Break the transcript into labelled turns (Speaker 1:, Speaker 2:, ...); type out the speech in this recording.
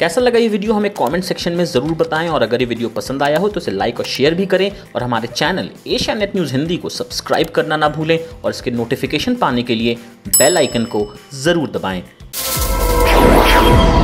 Speaker 1: कैसा लगा ये वीडियो हमें कमेंट सेक्शन में ज़रूर बताएं, और अगर ये वीडियो पसंद आया हो तो इसे लाइक और शेयर भी करें, और हमारे channel Asia net news Hindi को सब्सक्राइब करना ना भूलें, और इसके नोटिफिकेशन पाने के लिए बेल आइकन को ज़रूर दबाएं।